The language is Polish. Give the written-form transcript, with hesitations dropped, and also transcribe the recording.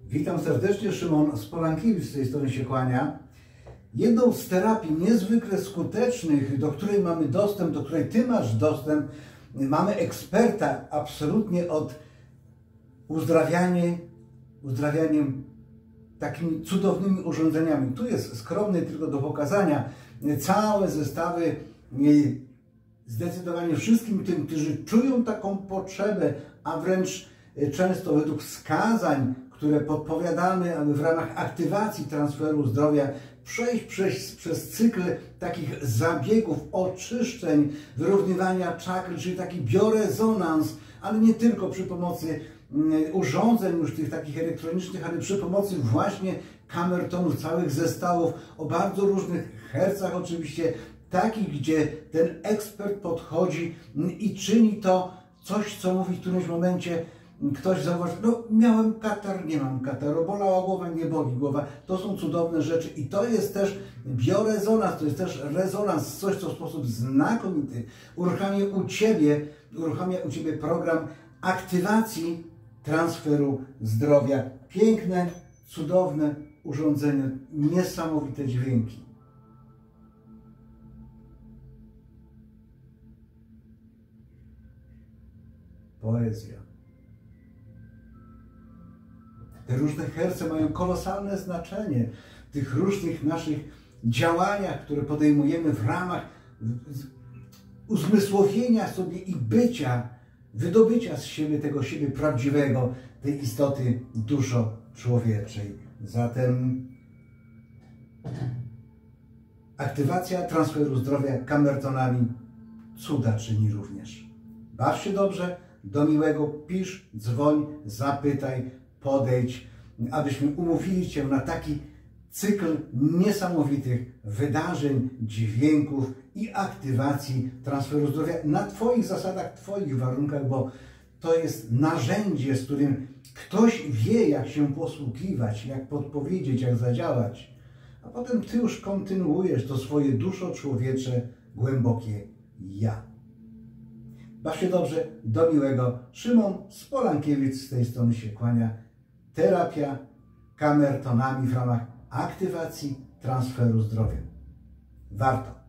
Witam serdecznie, Szymon Spolankiewicz z tej strony się kłania. Jedną z terapii niezwykle skutecznych, do której mamy dostęp, do której Ty masz dostęp, mamy eksperta absolutnie od uzdrawianiem takimi cudownymi urządzeniami. Tu jest skromny tylko do pokazania całe zestawy zdecydowanie wszystkim tym, którzy czują taką potrzebę, a wręcz często według wskazań, które podpowiadamy, aby w ramach aktywacji transferu zdrowia przejść przez cykl takich zabiegów, oczyszczeń, wyrównywania czakry, czyli taki biorezonans, ale nie tylko przy pomocy urządzeń już tych takich elektronicznych, ale przy pomocy właśnie kamertonów, całych zestawów o bardzo różnych hercach oczywiście, takich, gdzie ten ekspert podchodzi i czyni to coś, co mówi w którymś momencie ktoś zauważy, no miałem katar, nie mam kataru, bolała głowa, nie boli głowa. To są cudowne rzeczy i to jest też biorezonans, to jest też rezonans, coś, co w sposób znakomity uruchamia u Ciebie program aktywacji transferu zdrowia. Piękne, cudowne urządzenie, niesamowite dźwięki. Poezja. Te różne herce mają kolosalne znaczenie w tych różnych naszych działaniach, które podejmujemy w ramach uzmysłowienia sobie i bycia, wydobycia z siebie tego siebie prawdziwego, tej istoty duszo człowieczej. Zatem aktywacja transferu zdrowia kamertonami cuda czyni również. Baw się dobrze, do miłego, pisz, dzwoń, zapytaj, podejdź, abyśmy umówili Cię na taki cykl niesamowitych wydarzeń, dźwięków i aktywacji transferu zdrowia na Twoich zasadach, Twoich warunkach, bo to jest narzędzie, z którym ktoś wie, jak się posługiwać, jak podpowiedzieć, jak zadziałać, a potem Ty już kontynuujesz to swoje duszo człowiecze, głębokie ja. Baw się dobrze, do miłego. Szymon Spolankiewicz z tej strony się kłania. Terapia kamertonami w ramach aktywacji transferu zdrowia. Warto.